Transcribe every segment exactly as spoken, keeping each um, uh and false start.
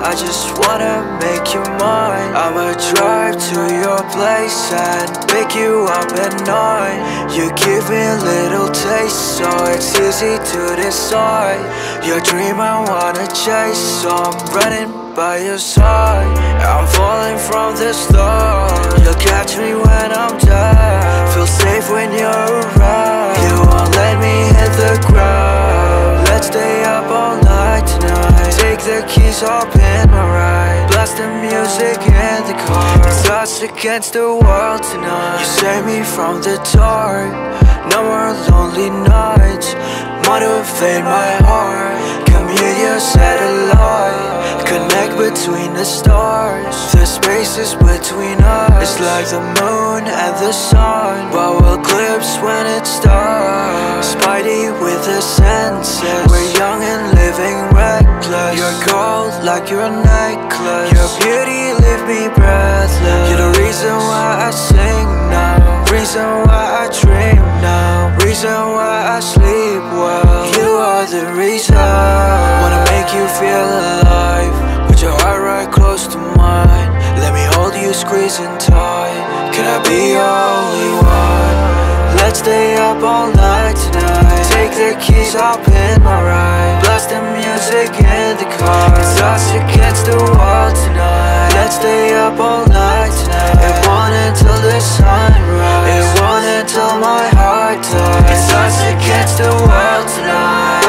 I just wanna make you mine. I'ma drive to your place and pick you up at night. You give me a little taste, so it's easy to decide. Your dream I wanna chase, so I'm running by your side. I'm falling from the start. You'll catch me when I'm down. Feel safe when you're around. You won't let me hit the ground. Let's stay up all night tonight. Take the keys, hop in my ride. Blast the music in the car. It's us against the world tonight. You save me from the dark. No more lonely nights. Motivate my heart. Communion satellite. Connect between the stars. The spaces between us. It's like the moon and the sun, but we'll eclipse when it starts. Spidey with the senses. We're young and living reckless. You're gold like you're a necklace. Your beauty leave me breathless. You're the reason why I sing now. Reason why I dream now. Reason why I sleep well. You are the reason. Wanna make you feel alive. Put your heart right close to mine. Let me hold you squeezing tight. Can I be your only one? Let's stay up all night tonight. Take the keys, hop in my ride. Blast the music in the car. It's us against the world tonight. Let's stay up all night tonight. It won't until the sun rises. It won't until my heart dies. It's us against the world tonight.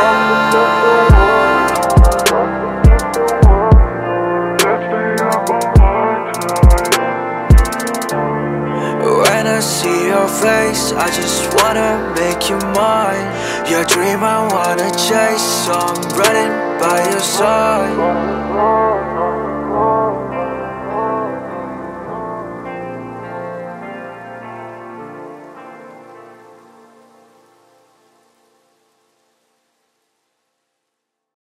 When I see your face, I just wanna make you mine. Your dream I wanna chase, so I'm running by your side.